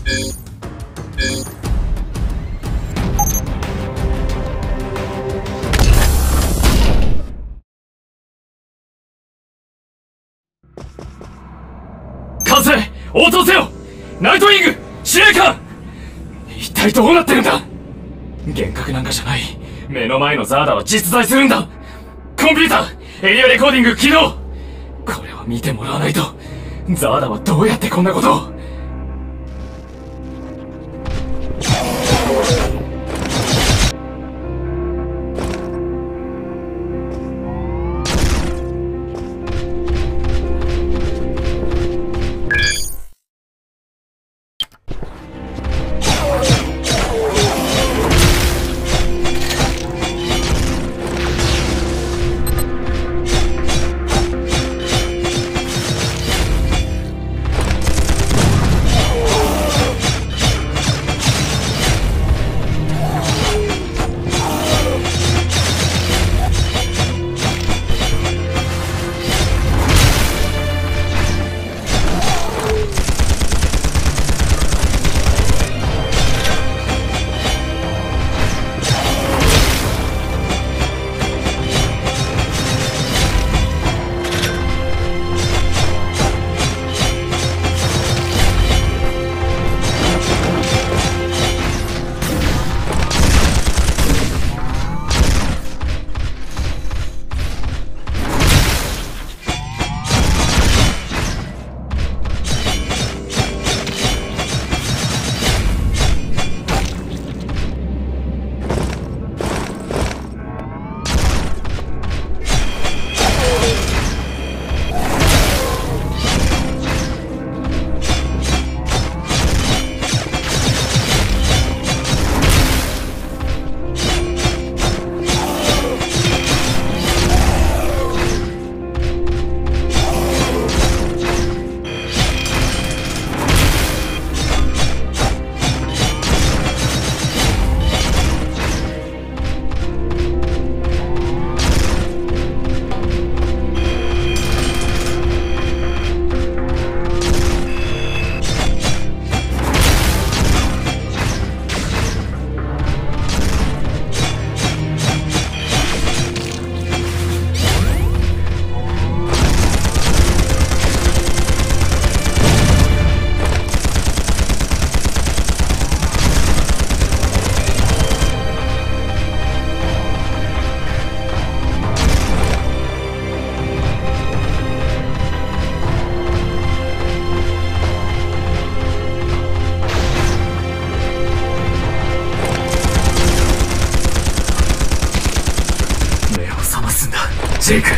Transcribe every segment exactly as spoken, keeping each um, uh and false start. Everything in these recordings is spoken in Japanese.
管制、応答せよ。ナイトウィング司令官、一体どうなってるんだ。幻覚なんかじゃない。目の前のザーダは実在するんだ。コンピューターエリアレコーディング起動。これを見てもらわないと。ザーダはどうやってこんなことを。ジェイク。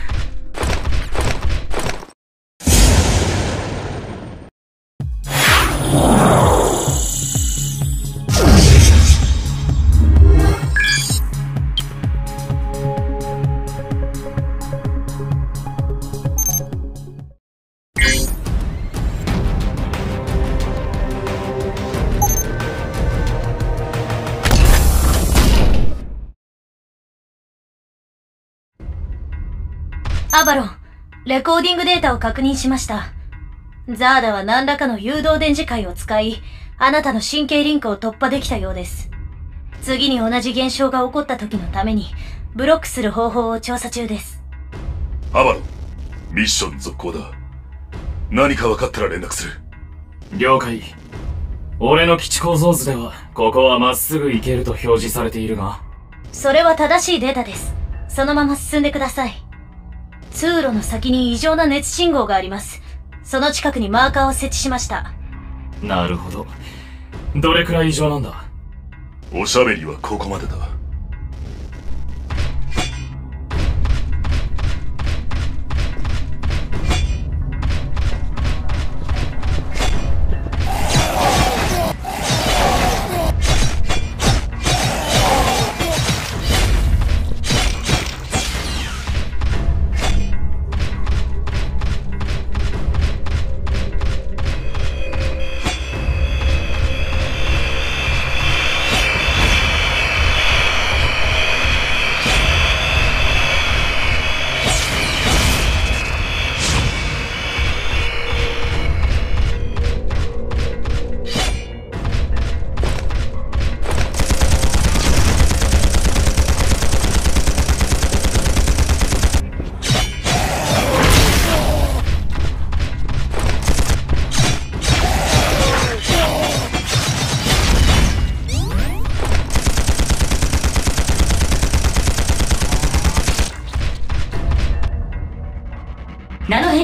アバロン、レコーディングデータを確認しました。ザーダは何らかの誘導電磁界を使い、あなたの神経リンクを突破できたようです。次に同じ現象が起こった時のために、ブロックする方法を調査中です。 アバロン、ミッション続行だ。何か分かったら連絡する。 了解。俺の基地構造図では、ここはまっすぐ行けると表示されているが。 それは正しいデータです。そのまま進んでください。通路の先に異常な熱信号があります。その近くにマーカーを設置しました。 なるほど。どれくらい異常なんだ？ おしゃべりはここまでだ。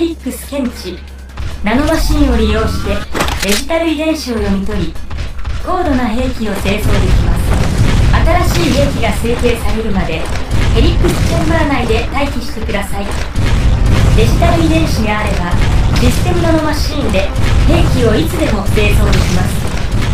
リックス検知。ナノマシンを利用してデジタル遺伝子を読み取り、高度な兵器を製造できます。新しい兵器が成形されるまでヘリックスチェンバー内で待機してください。デジタル遺伝子があればシステムナノマシーンで兵器をいつでも製造できます。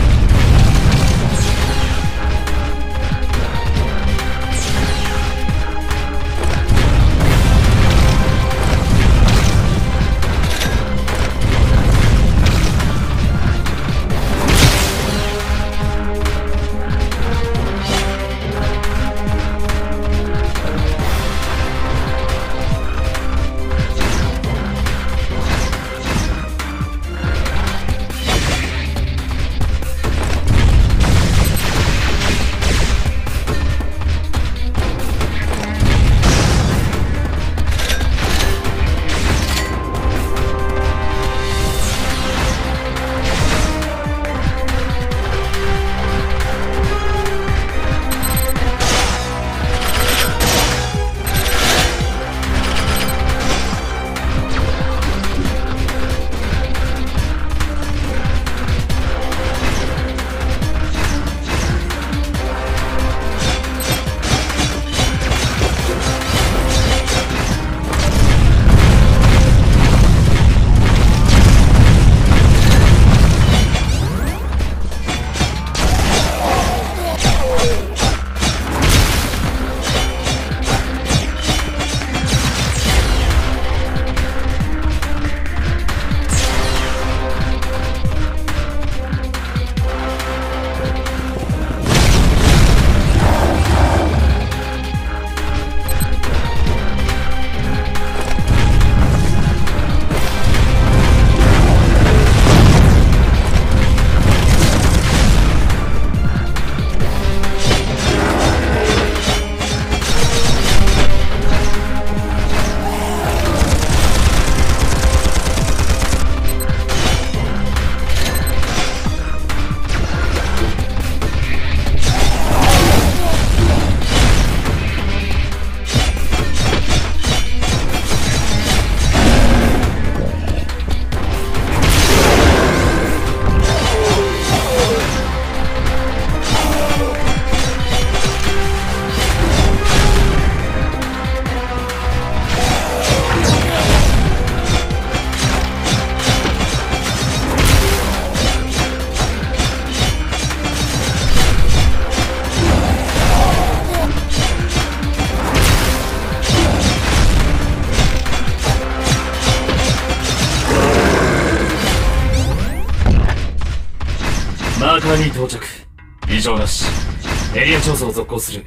マーカーに到着。異常なし。エリア調査を続行する。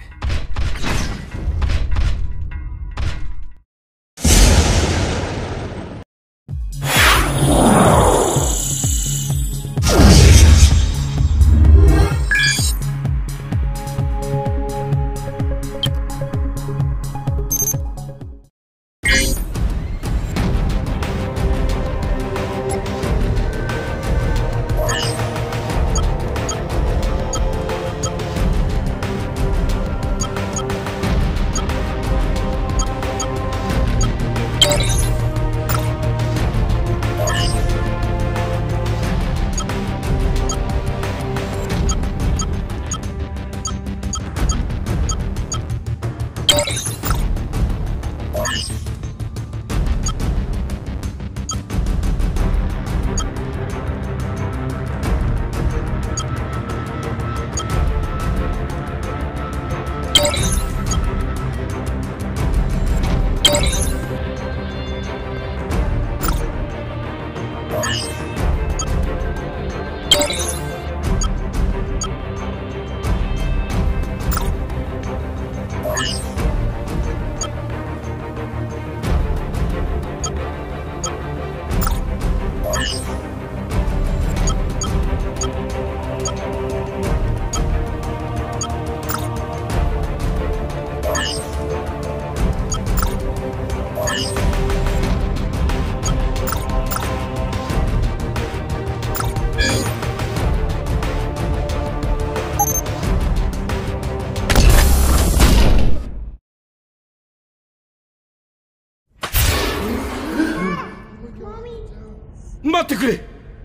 待ってくれ。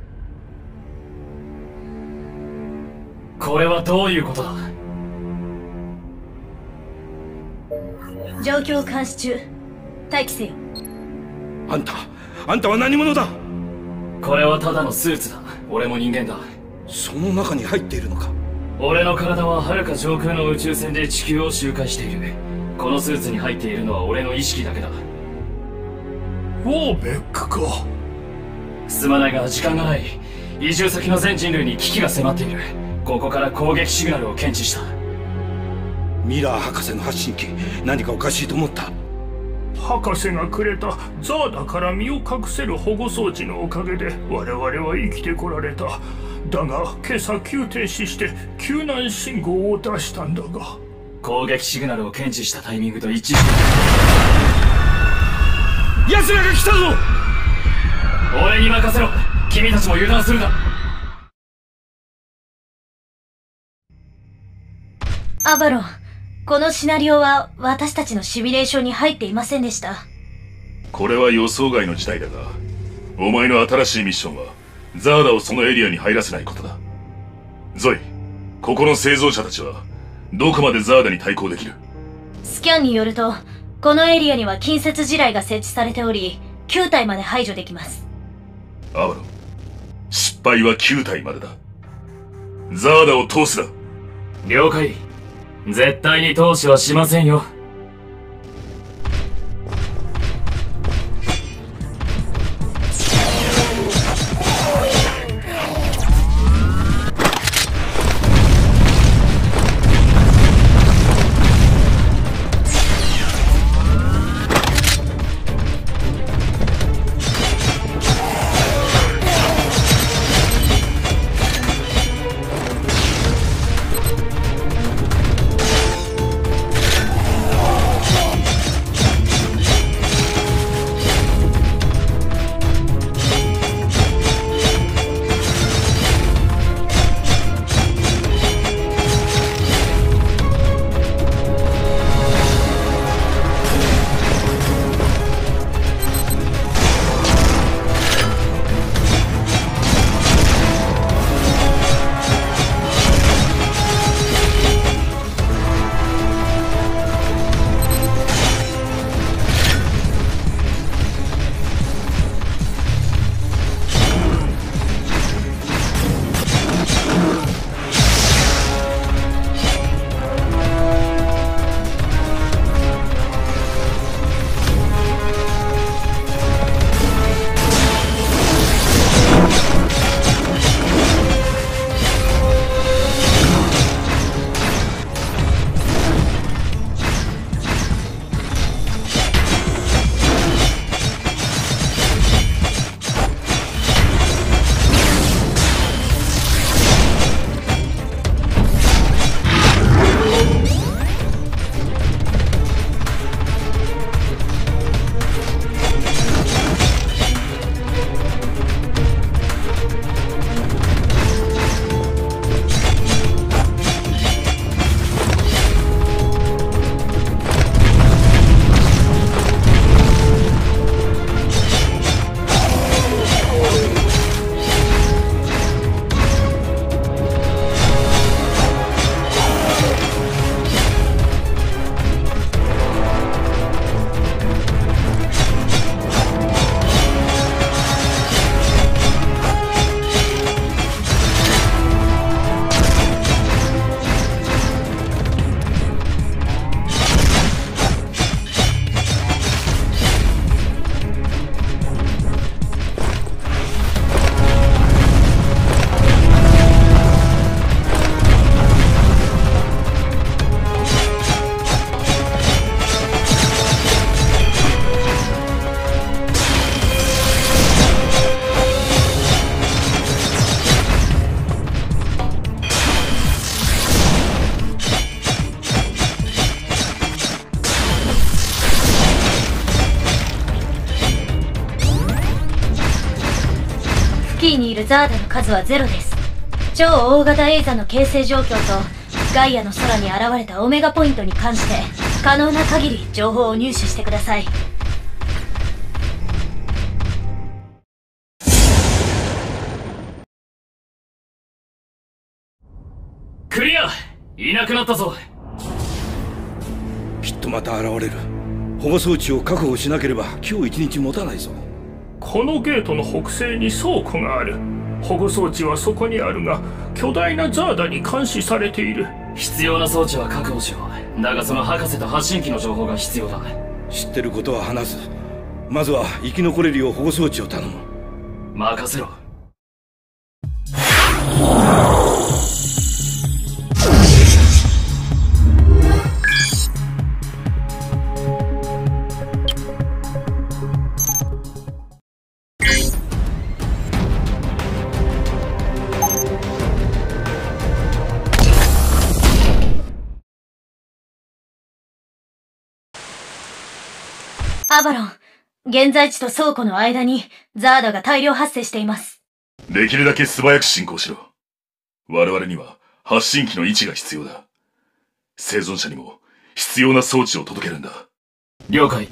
これはどういうことだ？ 状況を監視中。待機せよ。 あんたあんたは何者だ？ これはただのスーツだ。俺も人間だ。 その中に入っているのか？ 俺の体は遥か上空の宇宙船で地球を周回している。このスーツに入っているのは俺の意識だけだ。 ウォーベックか。 すまないが時間がない。移住先の全人類に危機が迫っている。ここから攻撃シグナルを検知した。 ミラー博士の発信機、何かおかしいと思った。 博士がくれたザーダから身を隠せる保護装置のおかげで我々は生きてこられた。だが今朝急停止して救難信号を出したんだが、 攻撃シグナルを検知したタイミングと一致して。 奴らが来たぞ！ 俺に任せろ。君たちも油断するな。 アバロン、このシナリオは私たちのシミュレーションに入っていませんでした。 これは予想外の事態だが、お前の新しいミッションはザーダをそのエリアに入らせないことだ。ゾイ、ここの製造者たちはどこまでザーダに対抗できる？ スキャンによると、このエリアには近接地雷が設置されており、きゅう体まで排除できます。 アバロン、失敗はきゅう体までだ。ザーダを通すな。 了解。絶対に投資はしませんよ。 付近にいるザーダの数はゼロです。超大型エイザの形成状況とガイアの空に現れたオメガポイントに関して可能な限り情報を入手してください。 クリア。いなくなったぞ。 きっとまた現れる。保護装置を確保しなければ今日一日持たないぞ。 このゲートの北西に倉庫がある。保護装置はそこにあるが、巨大なザーダに監視されている。 必要な装置は確保しよう。だがその博士と発信機の情報が必要だ。 知ってることは話す。まずは生き残れるよう保護装置を頼む。 任せろ。 アバロン、現在地と倉庫の間にザーダが大量発生しています。 できるだけ素早く進行しろ。我々には発信機の位置が必要だ。生存者にも必要な装置を届けるんだ。 了解。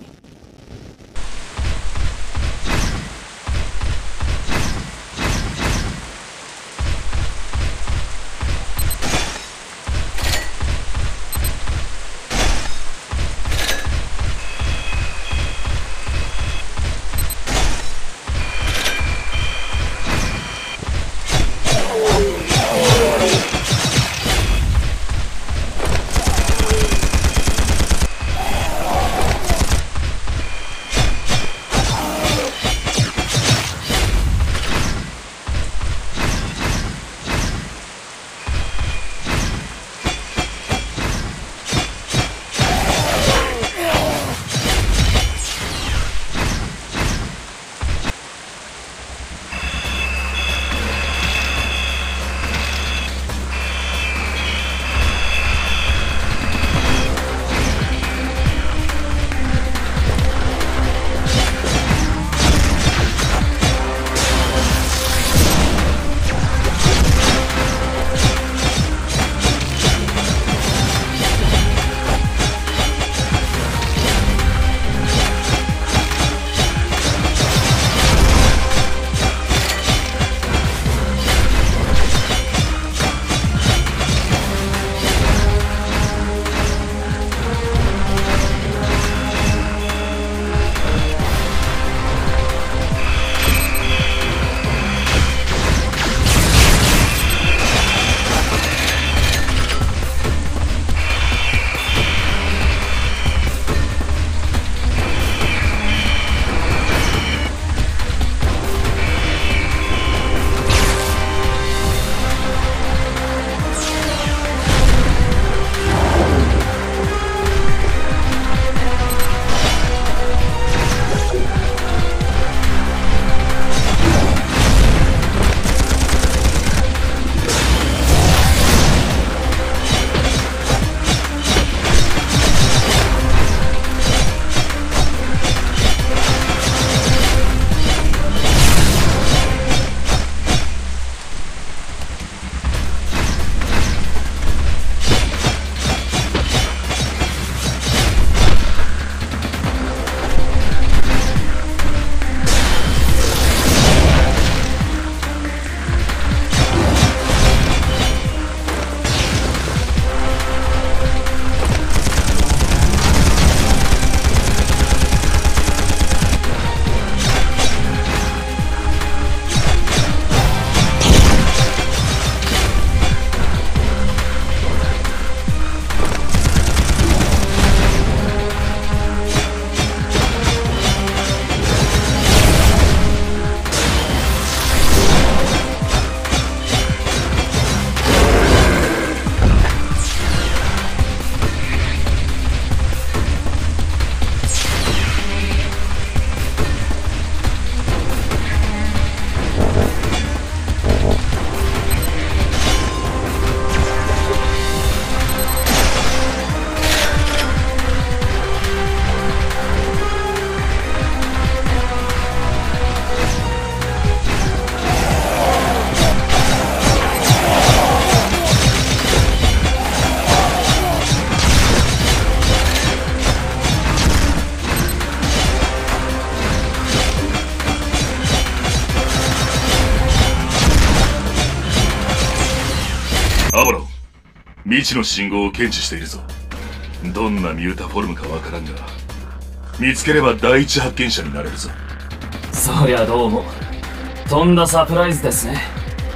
未知の信号を検知しているぞ。どんなミュータフォルムかわからんが、見つければ第一発見者になれるぞ。 そりゃどうもとんだサプライズですね。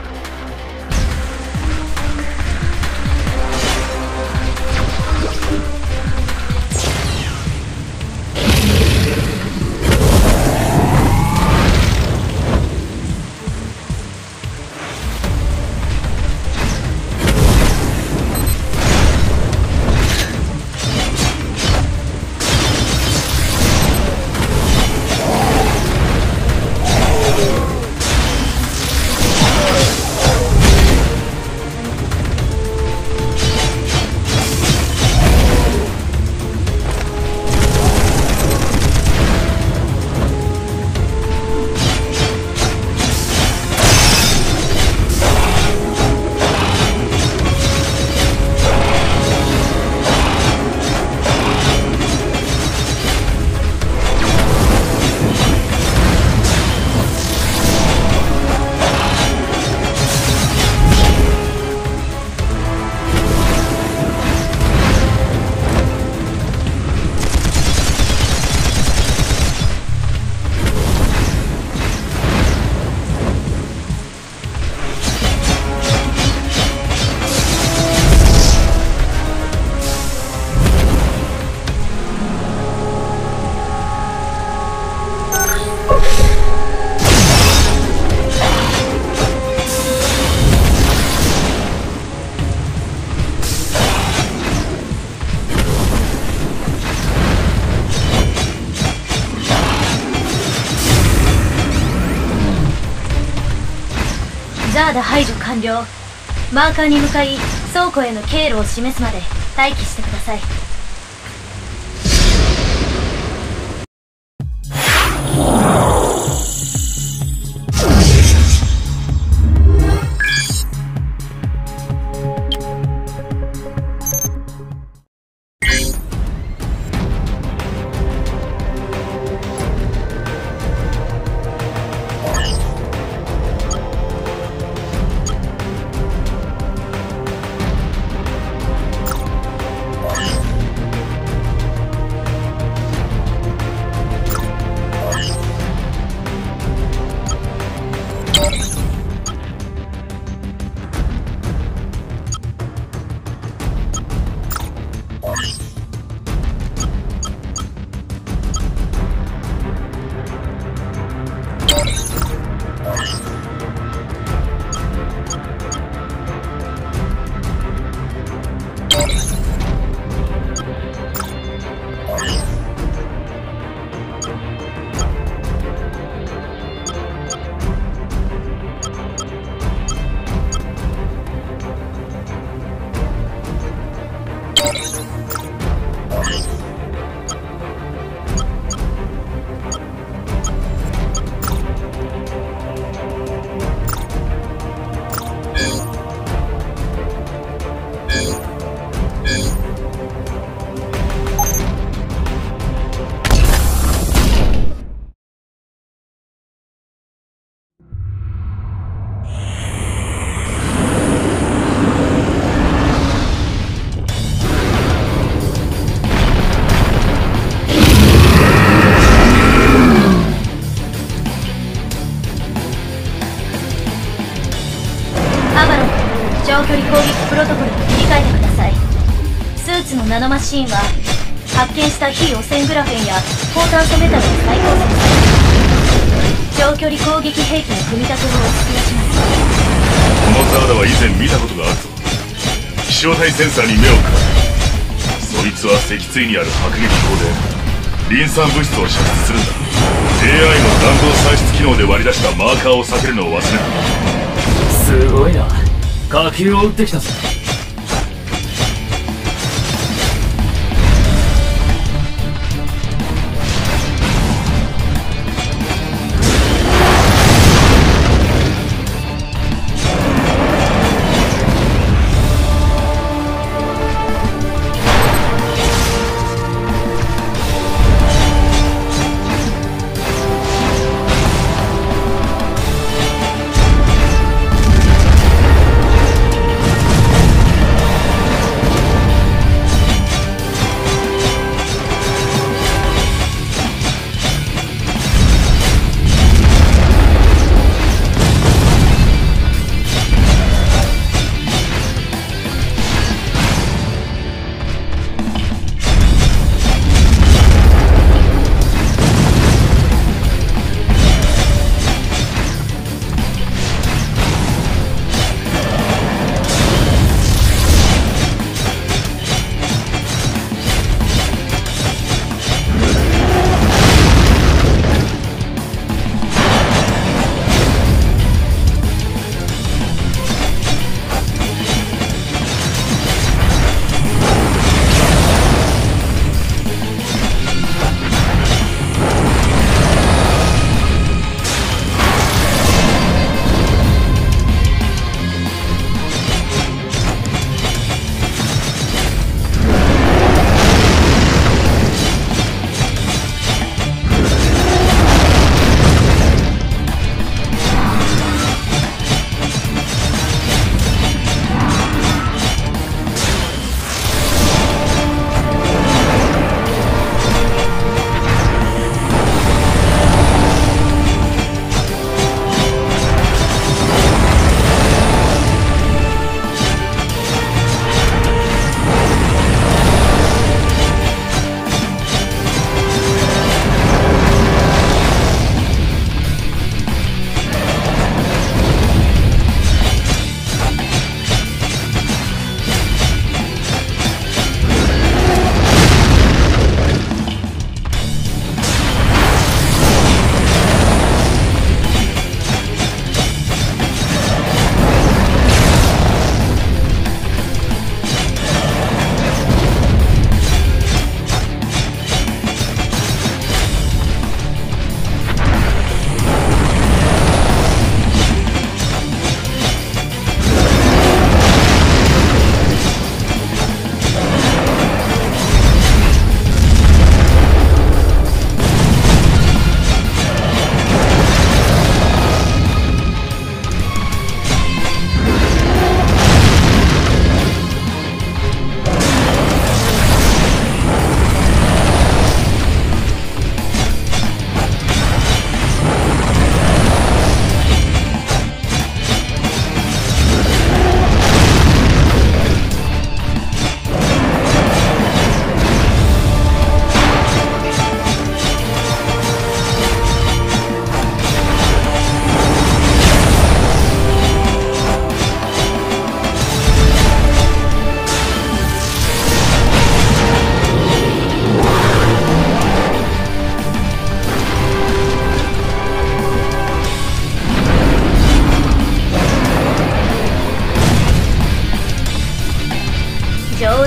ザーダ排除完了。マーカーに向かい倉庫への経路を示すまで待機してください。長距離攻撃プロトコルに切り替えてください。スーツのナノマシーンは発見した非汚染グラフェンや高炭素メタルを再構成され、長距離攻撃兵器の組み立てをお勧めします。 このザーダは以前見たことがあるぞ。飛翔体センサーに目をくらそいつは脊椎にある迫撃砲でリン酸物質を射出するんだ。 エーアイ の弾道算出機能で割り出したマーカーを避けるのを忘れる。 すごいな、火球を撃ってきたぜ。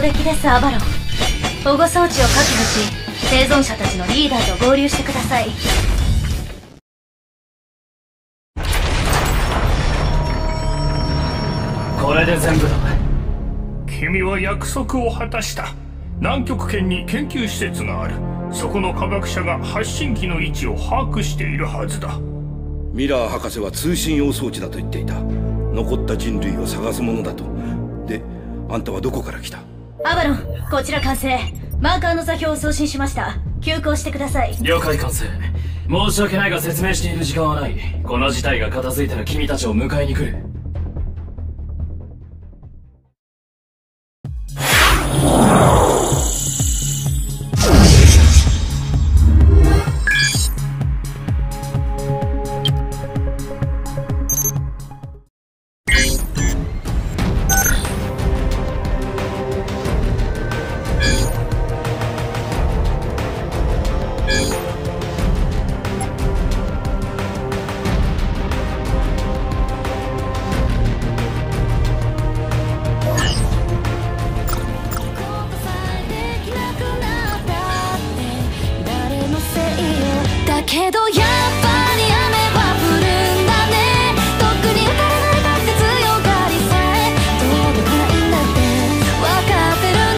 撃です、アバロン。保護装置を確保し、生存者たちのリーダーと合流してください。 これで全部だ。 君は約束を果たした。南極圏に研究施設がある。そこの科学者が発信機の位置を把握しているはずだ。 ミラー博士は通信用装置だと言っていた。残った人類を探すものだと。で、あんたはどこから来た？ アバロン、こちら完成。マーカーの座標を送信しました。急行してください。 了解、完成。申し訳ないが説明している時間はない。この事態が片付いたら君たちを迎えに来る。 けどや